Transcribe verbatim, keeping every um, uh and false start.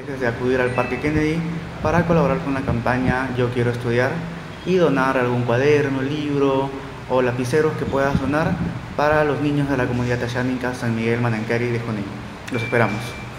dejes de acudir al Parque Kennedy para colaborar con la campaña Yo Quiero Estudiar y donar algún cuaderno, libro o lapiceros que puedas donar para los niños de la comunidad Tashánica San Miguel Manancari de Junín. Los esperamos.